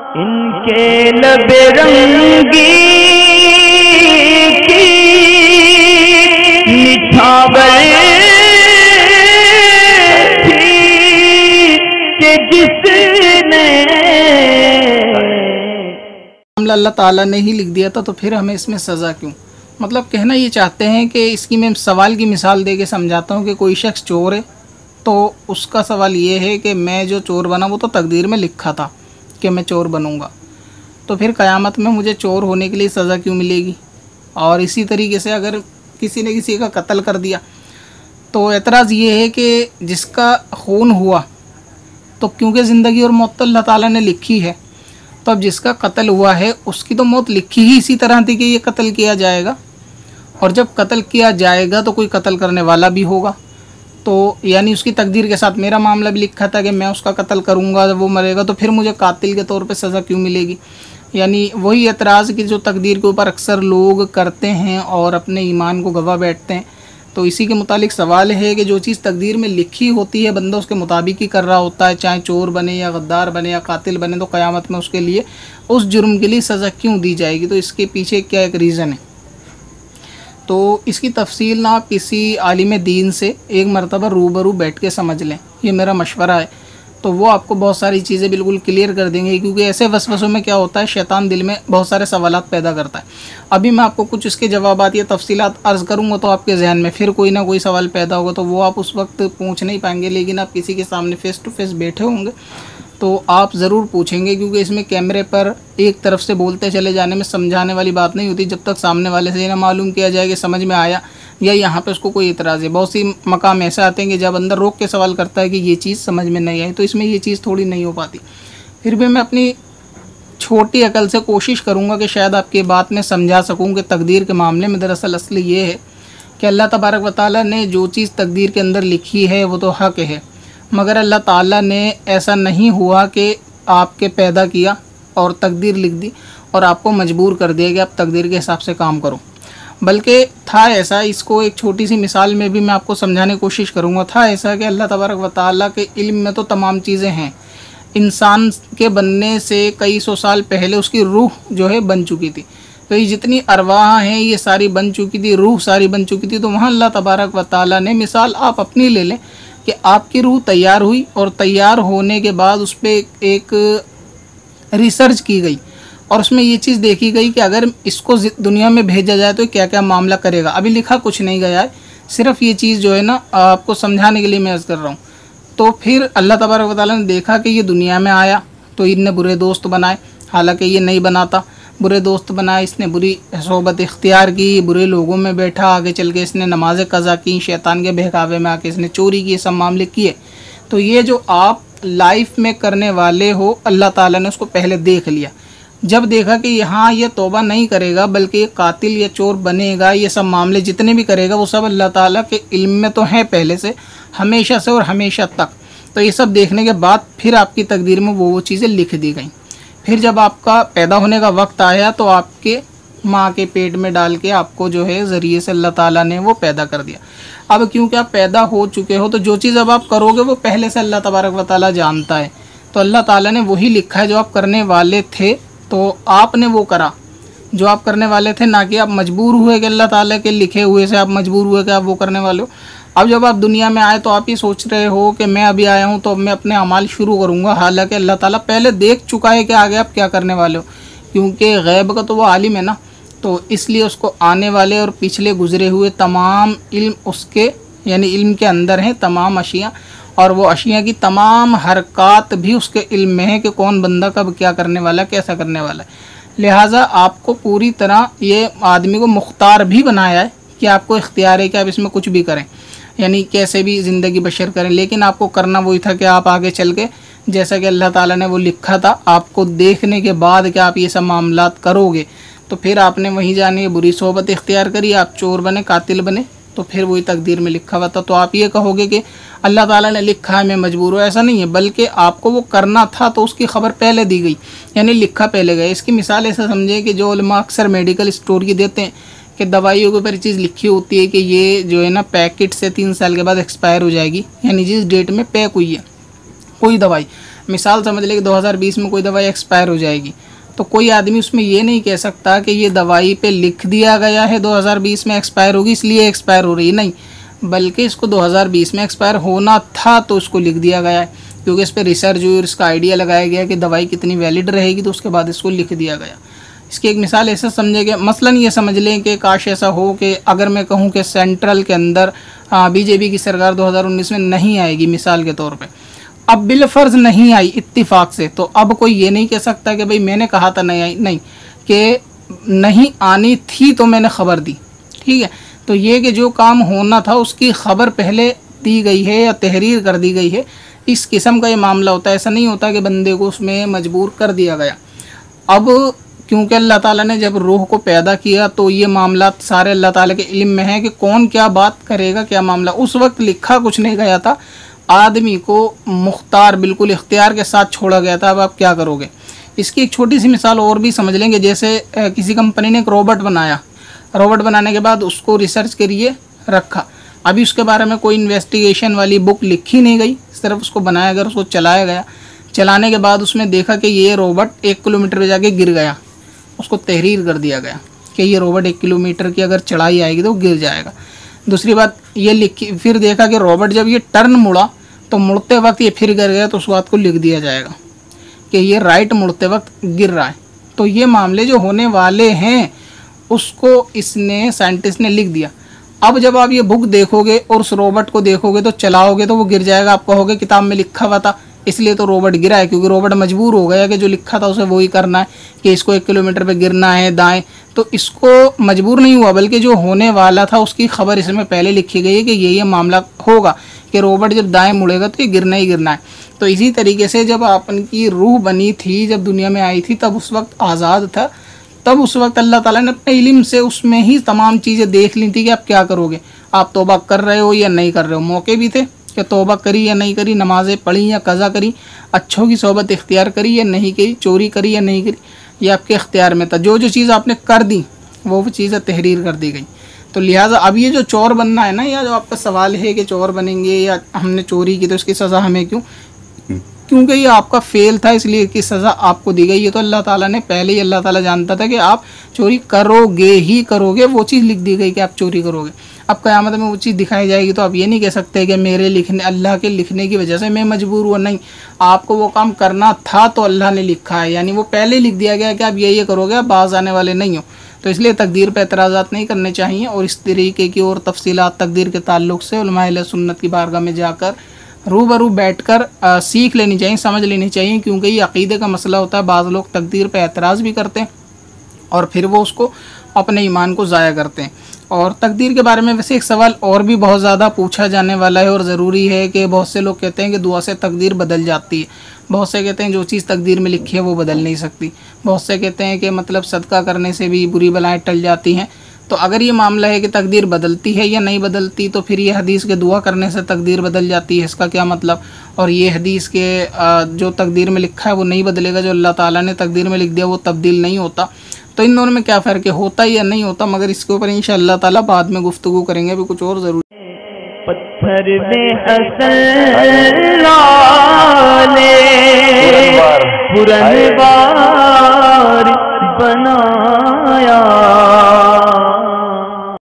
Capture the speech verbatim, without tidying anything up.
इनके लबे रंगी की निछावर थी कि जिसने मामला अल्लाह ताला ने ही लिख दिया था, तो फिर हमें इसमें सज़ा क्यों? मतलब कहना ये चाहते हैं कि इसकी मैं सवाल की मिसाल दे के समझाता हूँ कि कोई शख्स चोर है, तो उसका सवाल ये है कि मैं जो चोर बना वो तो तकदीर में लिखा था कि मैं चोर बनूंगा, तो फिर क़यामत में मुझे चोर होने के लिए सज़ा क्यों मिलेगी? और इसी तरीके से अगर किसी ने किसी का कत्ल कर दिया तो एतराज़ ये है कि जिसका खून हुआ तो क्योंकि ज़िंदगी और मौत तो अल्लाह ताला ने लिखी है, तो अब जिसका कत्ल हुआ है उसकी तो मौत लिखी ही इसी तरह थी कि ये कत्ल किया जाएगा, और जब कत्ल किया जाएगा तो कोई कत्ल करने वाला भी होगा, तो यानी उसकी तकदीर के साथ मेरा मामला भी लिखा था कि मैं उसका कत्ल करूंगा, वो मरेगा, तो फिर मुझे कातिल के तौर पे सज़ा क्यों मिलेगी? यानी वही एतराज़ कि जो तकदीर के ऊपर अक्सर लोग करते हैं और अपने ईमान को गवा बैठते हैं। तो इसी के मुतालिक सवाल है कि जो चीज़ तकदीर में लिखी होती है बंदा उसके मुताबिक ही कर रहा होता है, चाहे चोर बने या गद्दार बने या कातिल बने, तो क़यामत में उसके लिए उस जुर्म के लिए सज़ा क्यों दी जाएगी? तो इसके पीछे क्या एक रीज़न है? तो इसकी तफसील ना आप किसी आलिम दीन से एक मरतबा रूबरू बैठ के समझ लें, ये मेरा मशवरा है, तो वो आपको बहुत सारी चीज़ें बिल्कुल क्लियर कर देंगे। क्योंकि ऐसे वसवसों में क्या होता है, शैतान दिल में बहुत सारे सवालात पैदा करता है। अभी मैं आपको कुछ इसके जवाबात या तफसीलात अर्ज़ करूँगा तो आपके जहन में फिर कोई ना कोई सवाल पैदा होगा, तो वो आप उस वक्त पूछ नहीं पाएंगे, लेकिन आप किसी के सामने फ़ेस टू फेस बैठे होंगे तो आप ज़रूर पूछेंगे। क्योंकि इसमें कैमरे पर एक तरफ से बोलते चले जाने में समझाने वाली बात नहीं होती, जब तक सामने वाले से ये ना मालूम किया जाए कि समझ में आया या यहाँ पे उसको कोई इतराज़ है। बहुत सी मकाम ऐसे आते हैं कि जब अंदर रोक के सवाल करता है कि ये चीज़ समझ में नहीं आई, तो इसमें ये चीज़ थोड़ी नहीं हो पाती। फिर भी मैं अपनी छोटी अकल से कोशिश करूँगा कि शायद आपकी बात में समझा सकूँ कि तकदीर के मामले में दरअसल असली ये है कि अल्लाह तबारक व तआला ने जो चीज़ तकदीर के अंदर लिखी है वो तो हक़ है, मगर अल्लाह ताला ने ऐसा नहीं हुआ कि आपके पैदा किया और तकदीर लिख दी और आपको मजबूर कर दिया कि आप तकदीर के हिसाब से काम करो। बल्कि था ऐसा, इसको एक छोटी सी मिसाल में भी मैं आपको समझाने की कोशिश करूँगा। था ऐसा कि अल्लाह तबारक व तआला के इल्म में तो तमाम चीज़ें हैं। इंसान के बनने से कई सौ साल पहले उसकी रूह जो है बन चुकी थी, तो ये जितनी अरवाह हैं ये सारी बन चुकी थी, रूह सारी बन चुकी थी। तो वहाँ अल्लाह तबारक व तआला ने, मिसाल आप अपनी ले लें कि आपकी रूह तैयार हुई और तैयार होने के बाद उस पर एक रिसर्च की गई और उसमें ये चीज़ देखी गई कि अगर इसको दुनिया में भेजा जाए तो क्या क्या मामला करेगा। अभी लिखा कुछ नहीं गया है, सिर्फ ये चीज़ जो है ना आपको समझाने के लिए मैं अर्ज़ कर रहा हूँ। तो फिर अल्लाह तबारक व तआला ने देखा कि ये दुनिया में आया तो इनने बुरे दोस्त बनाए, हालांकि ये नहीं बनाता, बुरे दोस्त बनाए, इसने बुरी सोबत इख्तियार की, बुरे लोगों में बैठा, आगे चल के इसने नमाज़ें कज़ा की, शैतान के बहकावे में आके इसने चोरी की, सब मामले किए। तो ये जो आप लाइफ में करने वाले हो अल्लाह ताला ने उसको पहले देख लिया। जब देखा कि यहाँ ये तौबा नहीं करेगा बल्कि ये कातिल या चोर बनेगा, ये सब मामले जितने भी करेगा वो सब अल्लाह ताला के इल्म में तो हैं पहले से, हमेशा से और हमेशा तक। तो ये सब देखने के बाद फिर आपकी तकदीर में वो वो चीज़ें लिख दी गई। फिर जब आपका पैदा होने का वक्त आया तो आपके माँ के पेट में डाल के आपको जो है ज़रिए से अल्लाह ताला ने वो पैदा कर दिया। अब क्योंकि आप पैदा हो चुके हो तो जो चीज़ अब आप करोगे वो पहले से अल्लाह तबारक व तआला जानता है। तो अल्लाह ताला ने वही लिखा है जो आप करने वाले थे, तो आपने वो करा जो आप करने वाले थे, ना कि आप मजबूर हुए कि अल्लाह ताला के लिखे हुए से आप मजबूर हुए कि आप वो करने वाले हो। अब जब आप दुनिया में आए तो आप ये सोच रहे हो कि मैं अभी आया हूँ तो अब मैं अपने अमाल शुरू करूँगा, हालांकि अल्लाह ताला पहले देख चुका है कि आगे आप क्या करने वाले हो, क्योंकि गैब का तो वो आलिम है ना। तो इसलिए उसको आने वाले और पिछले गुजरे हुए तमाम इल्म उसके यानी इल्म के अंदर हैं, तमाम अशियाँ, और वो अशियाँ की तमाम हरकत भी उसके इल्म में है कि कौन बंदा कब क्या करने वाला, कैसा करने वाला है। लिहाजा आपको पूरी तरह ये आदमी को मुख्तार भी बनाया है कि आपको इख्तियार है कि आप इसमें कुछ भी करें, यानी कैसे भी ज़िंदगी बशर करें, लेकिन आपको करना वही था कि आप आगे चल के जैसा कि अल्लाह ताला ने वो लिखा था, आपको देखने के बाद कि आप ये सब मामलात करोगे तो फिर आपने वहीं जाने बुरी सोबत इख्तियार करी, आप चोर बने, कातिल बने, तो फिर वही तकदीर में लिखा हुआ था। तो आप ये कहोगे कि अल्लाह ताला ने लिखा है मैं मजबूर हूँ, ऐसा नहीं है, बल्कि आपको वो करना था तो उसकी खबर पहले दी गई, यानी लिखा पहले गया। इसकी मिसाल ऐसा समझे कि जो उलमा अक्सर मेडिकल स्टोर की देते हैं कि दवाइयों के ऊपर चीज़ लिखी होती है कि ये जो है ना पैकेट से तीन साल के बाद एक्सपायर हो जाएगी, यानी जिस डेट में पैक हुई है कोई दवाई, मिसाल समझ ले कि दो हज़ार बीस में कोई दवाई एक्सपायर हो जाएगी, तो कोई आदमी उसमें ये नहीं कह सकता कि ये दवाई पे लिख दिया गया है दो हज़ार बीस में एक्सपायर होगी इसलिए एक्सपायर हो रही है, नहीं, बल्कि इसको दो हज़ार बीस में एक्सपायर होना था तो उसको लिख दिया गया है, क्योंकि इस पर रिसर्च हुई और इसका आइडिया लगाया गया कि दवाई कितनी वैलिड रहेगी, तो उसके बाद इसको लिख दिया गया। इसकी एक मिसाल ऐसे समझे कि मसलन ये समझ लें कि काश ऐसा हो कि अगर मैं कहूँ कि सेंट्रल के अंदर बीजेपी की सरकार दो हज़ार उन्नीस में नहीं आएगी मिसाल के तौर पे, अब बिलफर्ज नहीं आई इत्तिफाक से, तो अब कोई ये नहीं कह सकता कि भाई मैंने कहा था नहीं आई, नहीं, कि नहीं आनी थी तो मैंने खबर दी, ठीक है। तो ये कि जो काम होना था उसकी खबर पहले दी गई है या तहरीर कर दी गई है, इस किस्म का ये मामला होता है। ऐसा नहीं होता कि बंदे को उसमें मजबूर कर दिया गया। अब क्योंकि अल्लाह ताला ने जब रूह को पैदा किया तो ये मामला सारे अल्लाह ताला के इल्म में है कि कौन क्या बात करेगा, क्या मामला। उस वक्त लिखा कुछ नहीं गया था, आदमी को मुख्तार बिल्कुल इख्तियार के साथ छोड़ा गया था, अब आप क्या करोगे। इसकी एक छोटी सी मिसाल और भी समझ लेंगे, जैसे किसी कंपनी ने एक रोबोट बनाया, रोबोट बनाने के बाद उसको रिसर्च के लिए रखा, अभी उसके बारे में कोई इन्वेस्टिगेशन वाली बुक लिखी नहीं गई, सिर्फ उसको बनाया गया, उसको चलाया गया। चलाने के बाद उसमें देखा कि ये रोबोट एक किलोमीटर पे जाके गिर गया, उसको तहरीर कर दिया गया कि ये रोबोट एक किलोमीटर की अगर चढ़ाई आएगी तो गिर जाएगा। दूसरी बात ये लिखी, फिर देखा कि रोबोट जब ये टर्न मुड़ा तो मुड़ते वक्त ये फिर गिर गया, तो उस बात को लिख दिया जाएगा कि ये राइट मुड़ते वक्त गिर रहा है। तो ये मामले जो होने वाले हैं उसको इसने साइंटिस्ट ने लिख दिया। अब जब आप ये बुक देखोगे और उस रोबोट को देखोगे तो चलाओगे तो वो गिर जाएगा, आप कहोगे किताब में लिखा हुआ था इसलिए तो रोबोट गिरा है, क्योंकि रोबोट मजबूर हो गया कि जो लिखा था उसे वही करना है कि इसको एक किलोमीटर पे गिरना है दाएं, तो इसको मजबूर नहीं हुआ, बल्कि जो होने वाला था उसकी खबर इसमें पहले लिखी गई है कि ये ये मामला होगा कि रोबोट जब दाएं मुड़ेगा तो ये गिरना ही गिरना है। तो इसी तरीके से जब आपकी रूह बनी थी, जब दुनिया में आई थी, तब उस वक्त आज़ाद था, तब उस वक्त अल्लाह ताला ने अपने इल्म से उसमें ही तमाम चीज़ें देख ली थी कि आप क्या करोगे, आप तौबा कर रहे हो या नहीं कर रहे हो। मौके भी थे कि तौबा करी या नहीं करी, नमाज़ें पढ़ी या कज़ा करी, अच्छों की सोबत इख्तियार करी या नहीं करी, चोरी करी या नहीं करी, ये आपके इख्तियार में था। जो जो चीज़ आपने कर दी वो वो चीज़ें तहरीर कर दी गई। तो लिहाजा अब ये जो चोर बनना है ना, या जो आपका सवाल है कि चोर बनेंगे या हमने चोरी की तो इसकी सज़ा हमें क्यों, क्योंकि ये आपका फेल था इसलिए इसकी सज़ा आपको दी गई। ये तो अल्लाह ताला ने पहले ही, अल्लाह ताला जानता था कि आप चोरी करोगे ही करोगे, वो चीज़ लिख दी गई कि आप चोरी करोगे। अब क़यामत में वो चीज़ दिखाई जाएगी तो आप ये नहीं कह सकते कि मेरे लिखने, अल्लाह के लिखने की वजह से मैं मजबूर हुआ, नहीं, आपको वो काम करना था तो अल्लाह ने लिखा है, यानी वो पहले लिख दिया गया कि आप ये ये करोगे, आप बाज आने वाले नहीं हो। तो इसलिए तकदीर पर एतराज़ात नहीं करने चाहिए, और इस तरीके की और तफसीलात तकदीर के ताल्लुक़ से उलमा अहले सुन्नत की बारगाह में जाकर रूबरू बैठकर सीख लेनी चाहिए, समझ लेनी चाहिए, क्योंकि ये अक़ीदे का मसला होता है। बाज़ लोग तकदीर पे एतराज़ भी करते हैं और फिर वो उसको अपने ईमान को ज़ाया करते हैं। और तकदीर के बारे में वैसे एक सवाल और भी बहुत ज़्यादा पूछा जाने वाला है और ज़रूरी है कि बहुत से लोग कहते हैं कि दुआ से तकदीर बदल जाती है, बहुत से कहते हैं जो चीज़ तकदीर में लिखी है वो बदल नहीं सकती, बहुत से कहते हैं कि मतलब सदका करने से भी बुरी बलाएँ टल जाती हैं। तो अगर ये मामला है कि तकदीर बदलती है या नहीं बदलती, तो फिर ये हदीस के दुआ करने से तकदीर बदल जाती है, इसका क्या मतलब। और ये हदीस के जो तकदीर में लिखा है वो नहीं बदलेगा, जो अल्लाह ताला ने तकदीर में लिख दिया वो तब्दील नहीं होता। तो इन दोनों में क्या फ़र्क है, होता या नहीं होता, मगर इसके ऊपर इंशाअल्लाह ताला बाद में गुफ्तगू करेंगे। अभी कुछ और ज़रूरी पत्थर में हसन लाले पुरनवार बनाया।